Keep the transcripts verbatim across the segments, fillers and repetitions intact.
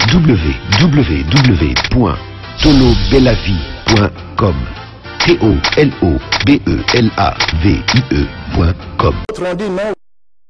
w w w point tolo bella vie point com. T O L O B E L A V I E point com. D'autres ont dit non,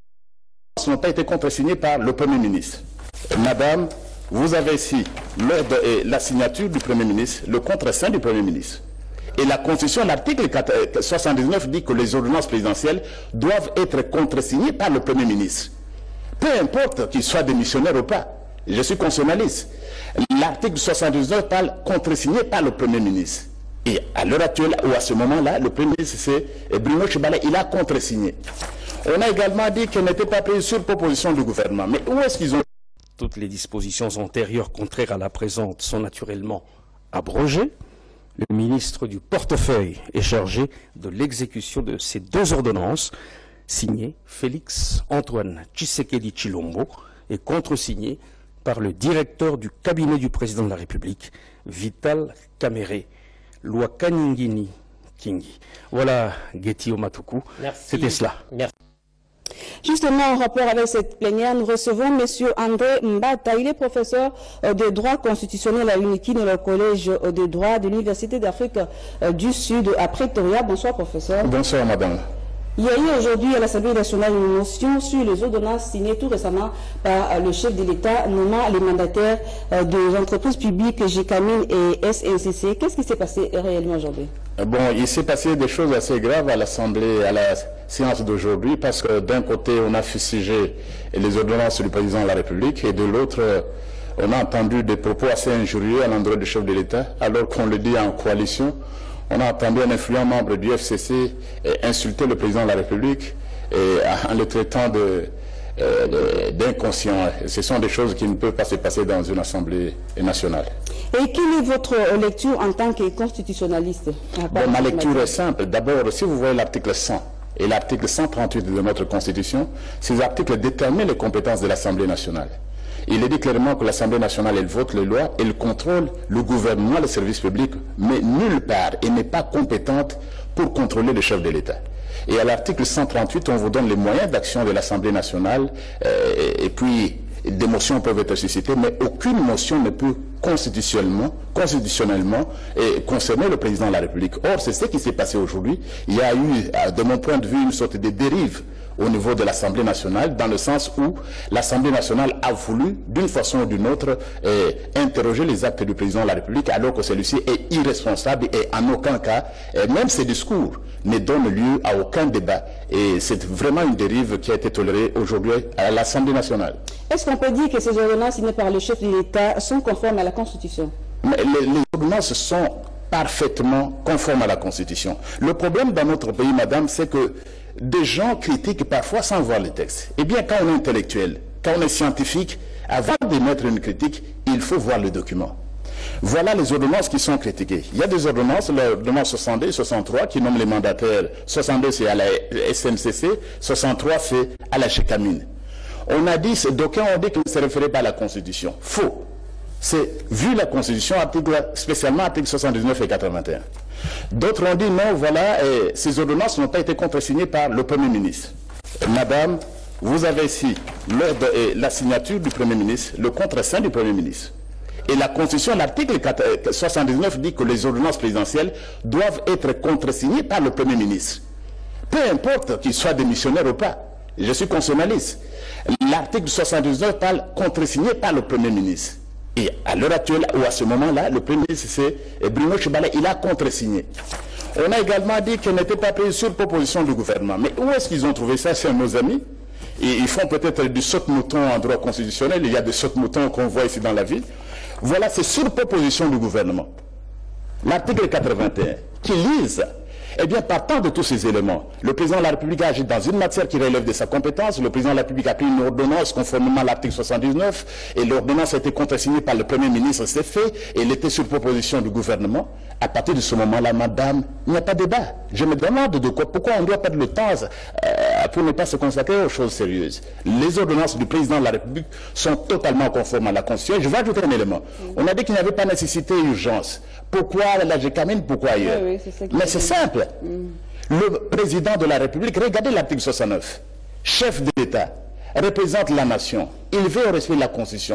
n'ont pas été contresignés par le Premier ministre. Madame, vous avez ici l'ordre et la signature du Premier ministre, le contre-saint du Premier ministre. Et la Constitution, l'article soixante-dix-neuf dit que les ordonnances présidentielles doivent être contresignées par le Premier ministre. Peu importe qu'il soit démissionnaire ou pas. Je suis constitutionnaliste. L'article soixante-dix-neuf parle contresigné par le Premier ministre. Et à l'heure actuelle, ou à ce moment-là, le Premier ministre, c'est Bruno Tshibala, il a contresigné. On a également dit qu'elle n'était pas prise sur proposition du gouvernement. Mais où est-ce qu'ils ont... Toutes les dispositions antérieures contraires à la présente sont naturellement abrogées. Le ministre du portefeuille est chargé de l'exécution de ces deux ordonnances, signées Félix Antoine Tshisekedi Tshilombo et contresignées par le directeur du cabinet du président de la République, Vital Kamerhe, loi Kaningini Kingi. Voilà, Getty Omatuku, c'était cela. Merci. Justement, en rapport avec cette plénière, nous recevons M. André Mbata. Il est professeur de droit constitutionnel à l'UNIKI dans le collège de droit de l'Université d'Afrique du Sud à Pretoria. Bonsoir, professeur. Bonsoir, madame. Il y a eu aujourd'hui à l'Assemblée nationale une motion sur les ordonnances signées tout récemment par le chef de l'État nommant les mandataires des entreprises publiques G C A M I N et S N C C. Qu'est-ce qui s'est passé réellement aujourd'hui? Bon, il s'est passé des choses assez graves à l'Assemblée, à la séance d'aujourd'hui, parce que d'un côté, on a fustigé les ordonnances du président de la République, et de l'autre, on a entendu des propos assez injurieux à l'endroit du chef de l'État, alors qu'on le dit en coalition. On a entendu un influent membre du F C C insulter le président de la République et en le traitant de, euh, d'inconscient. Ce sont des choses qui ne peuvent pas se passer dans une Assemblée nationale. Et quelle est votre lecture en tant que constitutionnaliste? Bon, ma lecture est simple. D'abord, si vous voyez l'article cent et l'article cent trente-huit de notre Constitution, ces articles déterminent les compétences de l'Assemblée nationale. Il est dit clairement que l'Assemblée nationale, elle vote les lois, elle contrôle le gouvernement, les services publics, mais nulle part, elle n'est pas compétente pour contrôler le chef de l'État. Et à l'article cent trente-huit, on vous donne les moyens d'action de l'Assemblée nationale, euh, et puis des motions peuvent être suscitées, mais aucune motion ne peut constitutionnellement, constitutionnellement eh, concerner le président de la République. Or, c'est ce qui s'est passé aujourd'hui. Il y a eu, de mon point de vue, une sorte de dérive au niveau de l'Assemblée nationale, dans le sens où l'Assemblée nationale a voulu, d'une façon ou d'une autre, eh, interroger les actes du président de la République, alors que celui-ci est irresponsable et en aucun cas, eh, même ses discours ne donnent lieu à aucun débat. Et c'est vraiment une dérive qui a été tolérée aujourd'hui à l'Assemblée nationale. Est-ce qu'on peut dire que ces ordonnances signées par le chef de l'État sont conformes à la Constitution? Mais les, les ordonnances sont parfaitement conformes à la Constitution. Le problème dans notre pays, madame, c'est que des gens critiquent parfois sans voir les textes. Eh bien, quand on est intellectuel, quand on est scientifique, avant d'émettre une critique, il faut voir le document. Voilà les ordonnances qui sont critiquées. Il y a des ordonnances, l'ordonnance soixante-deux, soixante-trois, qui nomment les mandataires. soixante-deux, c'est à la S N C C, soixante-trois, c'est à la G C A M I N. On a dit, d'aucuns ont dit que ne se référait pas à la Constitution. Faux. C'est vu la Constitution, article, spécialement article soixante-dix-neuf et quatre-vingt-un. D'autres ont dit non, voilà, et ces ordonnances n'ont pas été contresignées par le Premier ministre. Madame, vous avez ici l'ordre et la signature du Premier ministre, le contre-saint du Premier ministre. Et la Constitution, l'article soixante-dix-neuf dit que les ordonnances présidentielles doivent être contresignées par le Premier ministre. Peu importe qu'il soit démissionnaire ou pas. Je suis constitutionnaliste. L'article soixante-dix-neuf parle contresigné par le Premier ministre. Et à l'heure actuelle, ou à ce moment-là, le Premier ministre, c'est Bruno Tshibala, il a contresigné. On a également dit qu'elle n'était pas prise sur proposition du gouvernement. Mais où est-ce qu'ils ont trouvé ça? C'est nos amis. Et ils font peut-être du saute-mouton en droit constitutionnel. Il y a des saute-moutons qu'on voit ici dans la ville. Voilà, c'est sur proposition du gouvernement. L'article quatre-vingt-un, qui lise. Eh bien, partant de tous ces éléments, le président de la République a agi dans une matière qui relève de sa compétence. Le président de la République a pris une ordonnance conformément à l'article soixante-dix-neuf et l'ordonnance a été contresignée par le Premier ministre, c'est fait, et elle était sur proposition du gouvernement. À partir de ce moment-là, madame, il n'y a pas de débat. Je me demande de quoi, pourquoi on doit perdre le temps euh, pour ne pas se consacrer aux choses sérieuses. Les ordonnances du président de la République sont totalement conformes à la Constitution. Je vais ajouter un élément. On a dit qu'il n'y avait pas nécessité et urgence. Pourquoi la G C A M I N, pourquoi ailleurs? Oui, oui, Mais c'est simple. Mm. Le président de la République, regardez l'article soixante-neuf, chef de l'État, représente la nation, il veut au respect de la Constitution.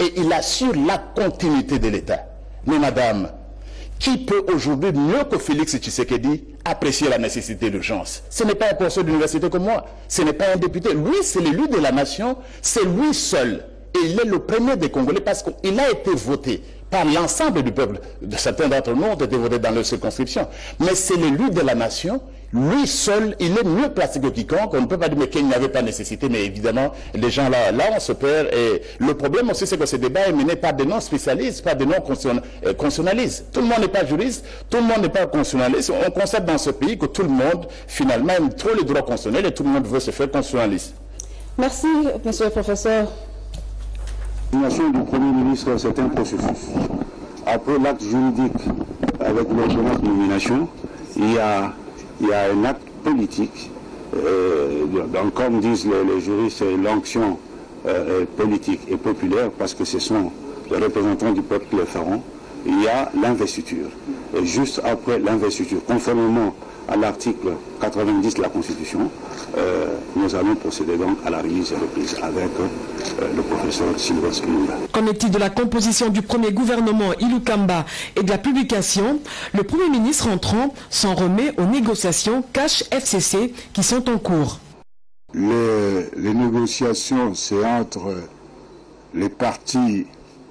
et il assure la continuité de l'État. Mais madame, qui peut aujourd'hui mieux que Félix Tshisekedi apprécier la nécessité d'urgence? Ce n'est pas un professeur d'université comme moi, ce n'est pas un député. Lui, c'est l'élu de la nation, c'est lui seul. Et il est le premier des Congolais parce qu'il a été voté par l'ensemble du peuple. Certains d'entre nous ont été votés dans leur circonscription. Mais c'est l'élu de la nation. Lui seul, il est mieux placé que quiconque. On ne peut pas dire mais qu'il n'y avait pas nécessité. Mais évidemment, les gens là, là, on se perd. Et le problème aussi, c'est que ce débat est mené par des non-spécialistes, par des non-constitutionnalistes. Tout le monde n'est pas juriste, tout le monde n'est pas constitutionnaliste. On constate dans ce pays que tout le monde, finalement, aime trop les droits constitutionnels et tout le monde veut se faire constitutionnaliste. Merci, monsieur le professeur. La nomination du Premier ministre, c'est un processus. Après l'acte juridique avec l'ordonnance de nomination, il y a, il y a un acte politique. Euh, donc, comme disent les, les juristes, c'est l'onction euh, politique et populaire, parce que ce sont les représentants du peuple qui le feront. Il y a l'investiture. Et juste après l'investiture, conformément à l'article quatre-vingt-dix de la Constitution, euh, nous allons procéder donc à la remise et reprise avec euh, le professeur Sylvestre Ilunga. Qu'en est-il de la composition du premier gouvernement Ilukamba et de la publication? Le Premier ministre entrant s'en remet aux négociations Cash F C C qui sont en cours. Les, les négociations, c'est entre les partis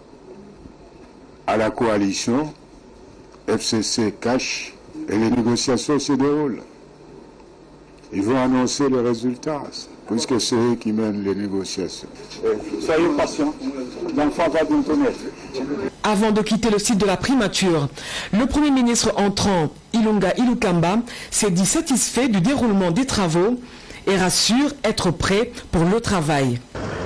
à la coalition, F C C, Cash, et les négociations se déroulent. Ils vont annoncer les résultats, puisque c'est eux qui mènent les négociations. Soyez patients, l'enfant va bientôt naître. Avant de quitter le site de la primature, le Premier ministre entrant, Ilunga Ilukamba, s'est dit satisfait du déroulement des travaux et rassure être prêt pour le travail.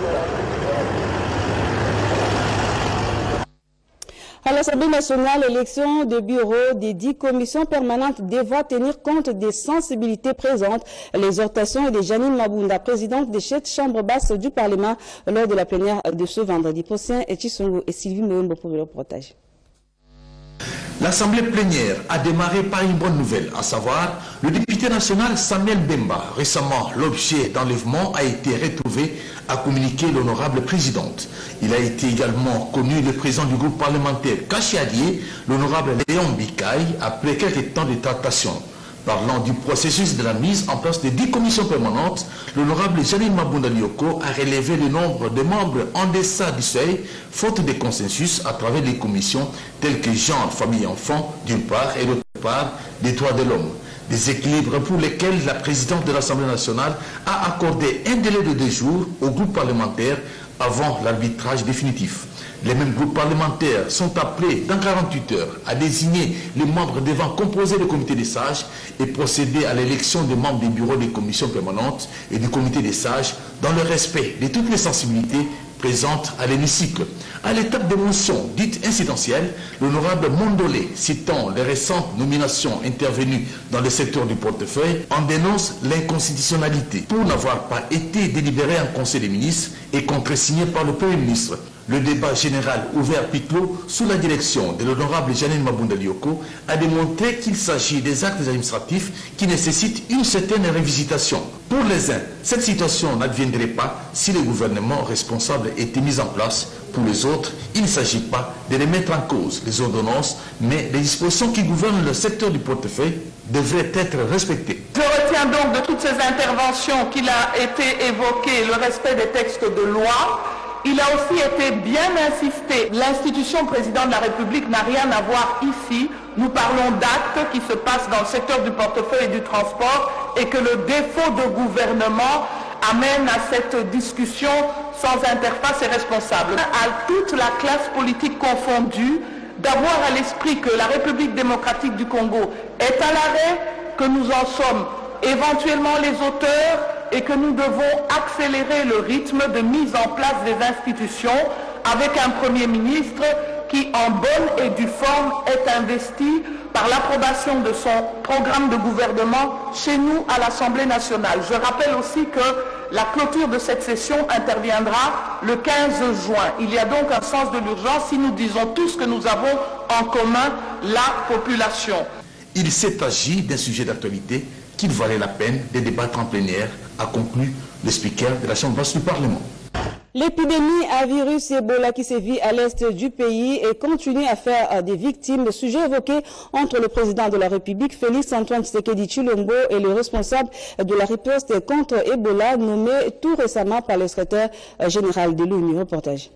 À l'Assemblée nationale, l'élection de bureaux des dix commissions permanentes devra tenir compte des sensibilités présentes. L'exhortation est de Janine Mabunda, présidente des sept chambres basses du Parlement, lors de la plénière de ce vendredi prochain. Et Chisongo et Sylvie Moembo pour le reportage. L'Assemblée plénière a démarré par une bonne nouvelle, à savoir le député national Samuel Bemba. Récemment, l'objet d'enlèvement a été retrouvé, a communiqué l'honorable présidente. Il a été également connu le président du groupe parlementaire Kachiadier, l'honorable Léon Bikaï, après quelques temps de tractation. Parlant du processus de la mise en place des dix commissions permanentes, l'honorable Janine Mabunda Lioko a relevé le nombre de membres en deçà du seuil, faute de consensus à travers les commissions telles que genre, famille, enfants, d'une part, et d'autre part, des droits de l'homme. Des équilibres pour lesquels la présidente de l'Assemblée nationale a accordé un délai de deux jours au groupe parlementaire avant l'arbitrage définitif. Les mêmes groupes parlementaires sont appelés dans quarante-huit heures à désigner les membres devant composer le comité des sages et procéder à l'élection des membres des bureaux des commissions permanentes et du comité des sages dans le respect de toutes les sensibilités présentes à l'hémicycle. À l'étape des motions dites incidentielles, l'honorable Mondolé, citant les récentes nominations intervenues dans le secteur du portefeuille, en dénonce l'inconstitutionnalité pour n'avoir pas été délibéré en Conseil des ministres et contresigné par le Premier ministre. Le débat général ouvert puis clos sous la direction de l'honorable Janine Mabunda Lioko a démontré qu'il s'agit des actes administratifs qui nécessitent une certaine révisitation. Pour les uns, cette situation n'adviendrait pas si le gouvernement responsable était mis en place. Pour les autres, il ne s'agit pas de remettre en cause les ordonnances, mais les dispositions qui gouvernent le secteur du portefeuille devraient être respectées. Je retiens donc de toutes ces interventions qu'il a été évoqué le respect des textes de loi. Il a aussi été bien insisté. L'institution président de la République n'a rien à voir ici. Nous parlons d'actes qui se passent dans le secteur du portefeuille et du transport et que le défaut de gouvernement amène à cette discussion sans interface et responsable. À toute la classe politique confondue, d'avoir à l'esprit que la République démocratique du Congo est à l'arrêt, que nous en sommes éventuellement les auteurs et que nous devons accélérer le rythme de mise en place des institutions avec un Premier ministre qui, en bonne et due forme, est investi par l'approbation de son programme de gouvernement chez nous à l'Assemblée nationale. Je rappelle aussi que la clôture de cette session interviendra le quinze juin. Il y a donc un sens de l'urgence si nous disons tous que nous avons en commun la population. Il s'est agi d'un sujet d'actualité qu'il valait la peine de débattre en plénière, a conclu le speaker de la Chambre basse du Parlement. L'épidémie à virus Ebola qui sévit à l'est du pays et continue à faire des victimes. Le sujet évoqué entre le président de la République, Félix Antoine Tshisekedi Tshilombo, et le responsable de la riposte contre Ebola, nommé tout récemment par le secrétaire général de l'ONU. Reportage.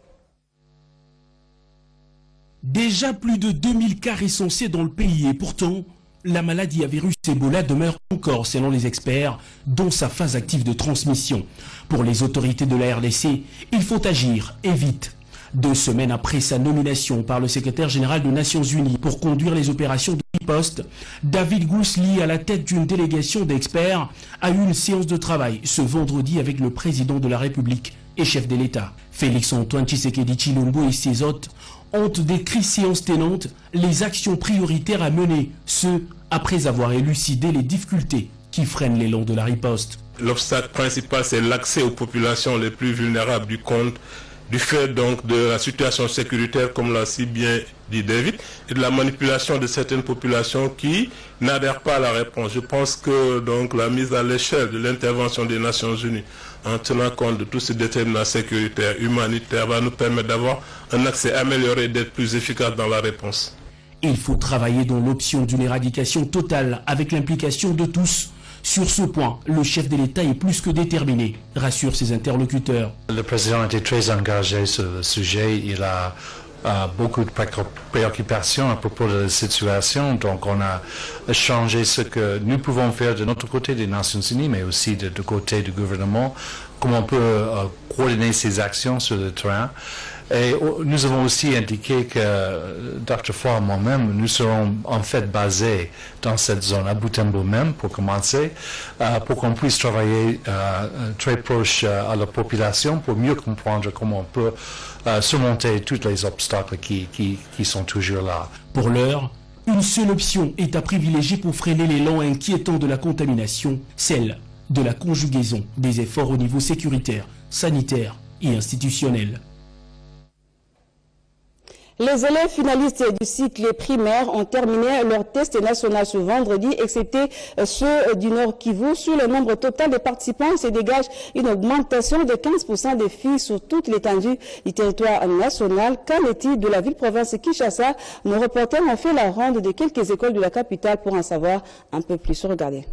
Déjà plus de deux mille cas recensés dans le pays et pourtant, la maladie à virus Ebola demeure encore, selon les experts, dans sa phase active de transmission. Pour les autorités de la R D C, il faut agir et vite. Deux semaines après sa nomination par le secrétaire général des Nations Unies pour conduire les opérations de riposte, David Goussli, à la tête d'une délégation d'experts, a eu une séance de travail ce vendredi avec le président de la République et chef de l'État. Félix Antoine Tshisekedi Tshilombo et ses hôtes ont décrit séance tenante les actions prioritaires à mener, ce après avoir élucidé les difficultés qui freinent l'élan de la riposte. L'obstacle principal, c'est l'accès aux populations les plus vulnérables du compte, du fait donc de la situation sécuritaire, comme l'a si bien dit David, et de la manipulation de certaines populations qui n'adhèrent pas à la réponse. Je pense que donc la mise à l'échelle de l'intervention des Nations Unies, en tenant compte de tous ces déterminants sécuritaires, humanitaires, va nous permettre d'avoir un accès amélioré et d'être plus efficace dans la réponse. Il faut travailler dans l'option d'une éradication totale avec l'implication de tous. Sur ce point, le chef de l'État est plus que déterminé, rassure ses interlocuteurs. Le président était très engagé sur le sujet. Il a euh, beaucoup de préoccupations à propos de la situation. Donc on a changé ce que nous pouvons faire de notre côté des Nations Unies, mais aussi de, de côté du gouvernement, comment on peut euh, coordonner ces actions sur le terrain. Et nous avons aussi indiqué que, docteur Foy et moi-même, nous serons en fait basés dans cette zone, à Butembo même, pour commencer, euh, pour qu'on puisse travailler euh, très proche euh, à la population, pour mieux comprendre comment on peut euh, surmonter tous les obstacles qui, qui, qui sont toujours là. Pour l'heure, une seule option est à privilégier pour freiner l'élan inquiétant de la contamination, celle de la conjugaison des efforts au niveau sécuritaire, sanitaire et institutionnel. Les élèves finalistes du cycle primaire ont terminé leur test national ce vendredi, excepté ceux du Nord Kivu. Sur le nombre total des participants, se dégage une augmentation de quinze pour cent des filles sur toute l'étendue du territoire national. Qu'en est-il de la ville-province Kinshasa? Nos reporters ont fait la ronde de quelques écoles de la capitale pour en savoir un peu plus. Regardez.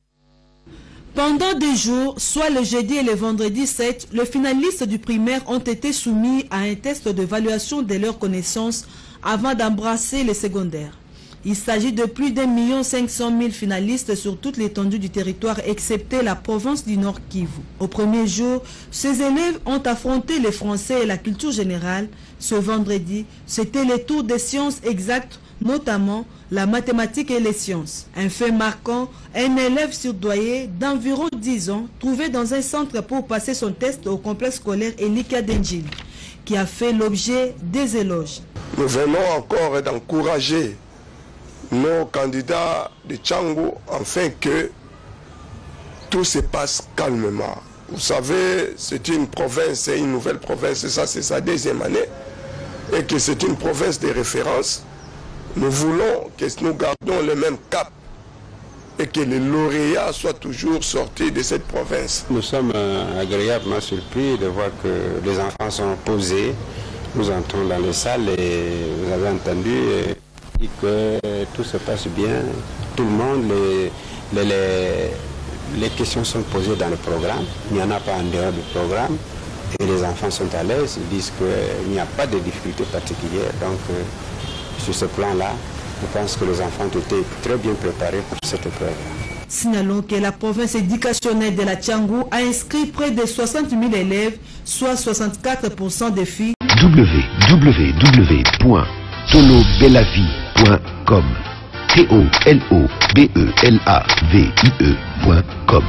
Pendant deux jours, soit le jeudi et le vendredi sept, les finalistes du primaire ont été soumis à un test d'évaluation de leurs connaissances avant d'embrasser les secondaires. Il s'agit de plus d'un million cinq cent mille finalistes sur toute l'étendue du territoire, excepté la province du Nord Kivu. Au premier jour, ces élèves ont affronté les Français et la culture générale. Ce vendredi, c'était le tour des sciences exactes, notamment la mathématique et les sciences. Un fait marquant, un élève surdoyé d'environ dix ans, trouvé dans un centre pour passer son test au complexe scolaire Elika Denjil, qui a fait l'objet des éloges. Nous venons encore d'encourager nos candidats de Tchango afin que tout se passe calmement. Vous savez, c'est une province, c'est une nouvelle province, et ça c'est sa deuxième année, et que c'est une province de référence. Nous voulons que nous gardons le même cap et que les lauréats soient toujours sortis de cette province. Nous sommes euh, agréablement surpris de voir que les enfants sont posés. Nous entrons dans les salles et vous avez entendu euh, que euh, tout se passe bien. Tout le monde, les, les, les, les questions sont posées dans le programme. Il n'y en a pas en dehors du programme. Et les enfants sont à l'aise. Ils disent qu'il n'y a pas de difficultés particulières. Donc, euh, sur ce plan-là, je pense que les enfants ont été très bien préparés pour cette épreuve. Signalons que la province éducationnelle de la Tchangou a inscrit près de soixante mille élèves, soit soixante-quatre pour cent des filles. w w w point tolo belavie point com T O L O B E L A V I E point com